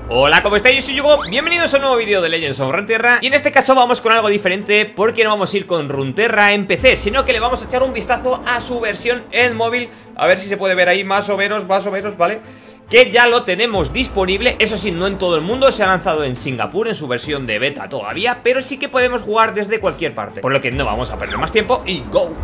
Hola, ¿cómo estáis? Yo soy Yugo, bienvenidos a un nuevo vídeo de Legends of Runeterra. Y en este caso vamos con algo diferente, porque no vamos a ir con Runeterra en PC, sino que le vamos a echar un vistazo a su versión en móvil. A ver si se puede ver ahí más o menos, ¿vale? Que ya lo tenemos disponible. Eso sí, no en todo el mundo, se ha lanzado en Singapur en su versión de beta todavía, pero sí que podemos jugar desde cualquier parte. Por lo que no vamos a perder más tiempo y ¡go!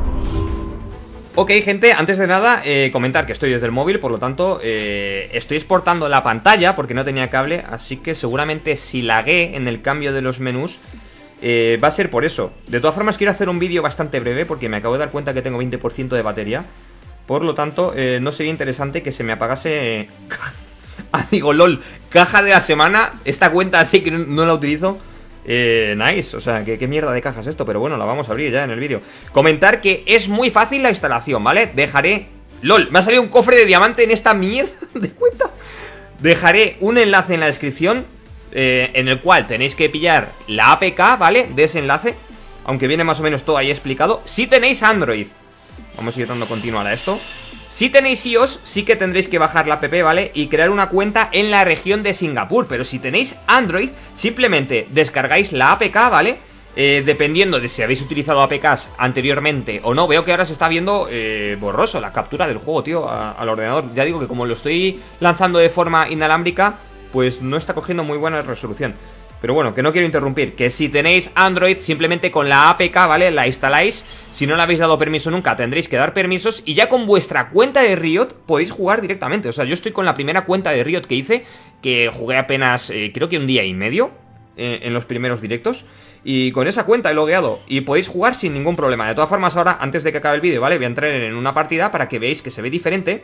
Ok, gente, antes de nada, comentar que estoy desde el móvil, por lo tanto, estoy exportando la pantalla porque no tenía cable, así que seguramente si lagué en el cambio de los menús, va a ser por eso. De todas formas, quiero hacer un vídeo bastante breve porque me acabo de dar cuenta que tengo 20% de batería. Por lo tanto, no sería interesante que se me apagase... Ah, digo, lol, caja de la semana, esta cuenta hace que no la utilizo. Nice, o sea, ¿qué mierda de caja es esto? Pero bueno, la vamos a abrir ya en el vídeo. Comentar que es muy fácil la instalación, ¿vale? Dejaré... LOL, me ha salido un cofre de diamante en esta mierda de cuenta. Dejaré un enlace en la descripción, en el cual tenéis que pillar la APK, ¿vale? De ese enlace, aunque viene más o menos todo ahí explicado. Si tenéis Android, vamos a ir dando continuar a esto. Si tenéis iOS, sí que tendréis que bajar la app, ¿vale? Y crear una cuenta en la región de Singapur. Pero si tenéis Android, simplemente descargáis la APK, ¿vale? Dependiendo de si habéis utilizado APKs anteriormente o no. Veo que ahora se está viendo borroso la captura del juego, tío, al ordenador. Ya digo que como lo estoy lanzando de forma inalámbrica, pues no está cogiendo muy buena resolución. Pero bueno, que no quiero interrumpir, que si tenéis Android, simplemente con la APK, ¿vale? La instaláis. Si no le habéis dado permiso nunca, tendréis que dar permisos. Y ya con vuestra cuenta de Riot podéis jugar directamente. O sea, yo estoy con la primera cuenta de Riot que hice, que jugué apenas, creo que un día y medio en los primeros directos. Y con esa cuenta he logueado y podéis jugar sin ningún problema. De todas formas, ahora, antes de que acabe el vídeo, ¿vale? Voy a entrar en una partida para que veáis que se ve diferente.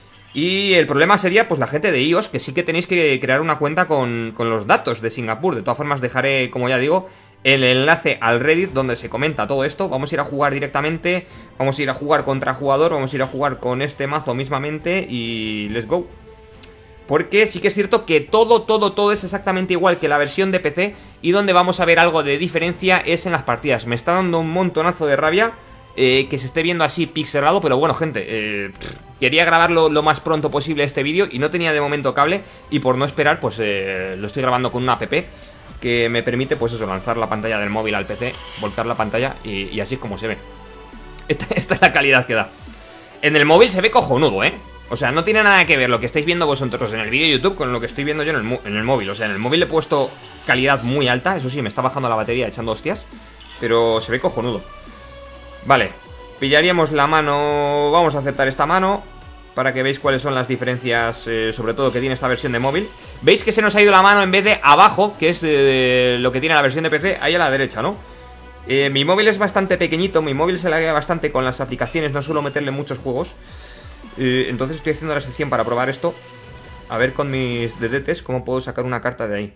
Y el problema sería, pues, la gente de iOS, que sí que tenéis que crear una cuenta con los datos de Singapur. De todas formas, dejaré, como ya digo, el enlace al Reddit donde se comenta todo esto. Vamos a ir a jugar directamente, vamos a ir a jugar contra jugador, vamos a ir a jugar con este mazo mismamente y let's go. Porque sí que es cierto que todo es exactamente igual que la versión de PC. Y donde vamos a ver algo de diferencia es en las partidas. Me está dando un montonazo de rabia que se esté viendo así pixelado, pero bueno, gente, quería grabarlo lo más pronto posible este vídeo y no tenía de momento cable, y por no esperar, pues lo estoy grabando con una app que me permite, pues eso, lanzar la pantalla del móvil al PC, volcar la pantalla y así es como se ve. Esta es la calidad que da. En el móvil se ve cojonudo, ¿eh? O sea, no tiene nada que ver lo que estáis viendo vosotros en el vídeo de YouTube con lo que estoy viendo yo en el móvil. O sea, en el móvil le he puesto calidad muy alta, eso sí, me está bajando la batería echando hostias, pero se ve cojonudo. Vale, pillaríamos la mano. Vamos a aceptar esta mano para que veáis cuáles son las diferencias, sobre todo que tiene esta versión de móvil. Veis que se nos ha ido la mano en vez de abajo, que es lo que tiene la versión de PC, ahí a la derecha, ¿no? Mi móvil es bastante pequeñito, mi móvil se laguea bastante con las aplicaciones, no suelo meterle muchos juegos. Entonces estoy haciendo la sección para probar esto. A ver con mis dedetes cómo puedo sacar una carta de ahí.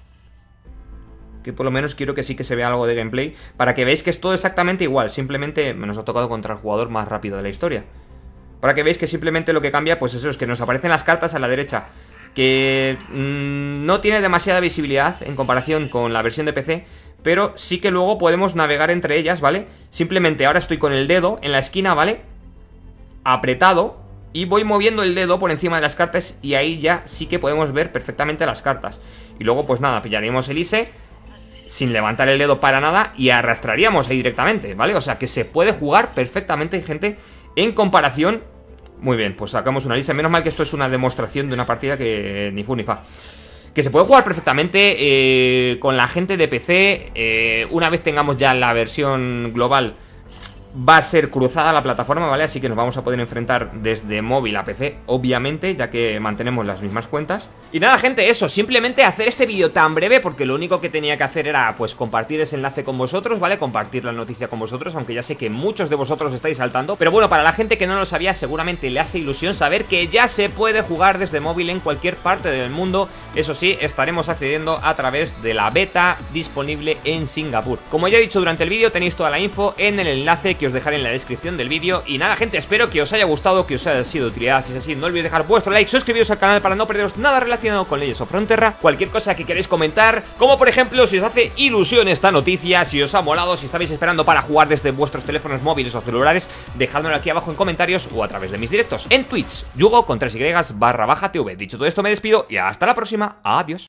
Que por lo menos quiero que sí que se vea algo de gameplay, para que veáis que es todo exactamente igual. Simplemente nos ha tocado contra el jugador más rápido de la historia. Para que veáis que simplemente lo que cambia, pues eso, es que nos aparecen las cartas a la derecha, que no tiene demasiada visibilidad en comparación con la versión de PC, pero sí que luego podemos navegar entre ellas, ¿vale? Simplemente ahora estoy con el dedo en la esquina, ¿vale? Apretado, y voy moviendo el dedo por encima de las cartas, y ahí ya sí que podemos ver perfectamente las cartas. Y luego pues nada, pillaríamos el ISE sin levantar el dedo para nada y arrastraríamos ahí directamente, ¿vale? O sea que se puede jugar perfectamente, gente, en comparación. Muy bien, pues sacamos una lista. Menos mal que esto es una demostración de una partida que ni fu ni fa. Que se puede jugar perfectamente con la gente de PC. Una vez tengamos ya la versión global, va a ser cruzada la plataforma, ¿vale? Así que nos vamos a poder enfrentar desde móvil a PC, obviamente, ya que mantenemos las mismas cuentas. Y nada, gente, eso, simplemente hacer este vídeo tan breve, porque lo único que tenía que hacer era, pues, compartir ese enlace con vosotros, ¿vale? Compartir la noticia con vosotros, aunque ya sé que muchos de vosotros estáis saltando. Pero bueno, para la gente que no lo sabía, seguramente le hace ilusión saber que ya se puede jugar desde móvil en cualquier parte del mundo. Eso sí, estaremos accediendo a través de la beta disponible en Singapur. Como ya he dicho durante el vídeo, tenéis toda la info en el enlace que os dejaré en la descripción del vídeo. Y nada, gente, espero que os haya gustado, que os haya sido de utilidad. Si es así, no olvidéis dejar vuestro like, suscribiros al canal para no perderos nada relacionado con Legends of Frontierra. Cualquier cosa que queréis comentar, como por ejemplo si os hace ilusión esta noticia, si os ha molado, si estabais esperando para jugar desde vuestros teléfonos móviles o celulares, dejádmelo aquí abajo en comentarios o a través de mis directos en Twitch, Yugo con 3y /TV. Dicho todo esto, me despido y hasta la próxima. Adiós.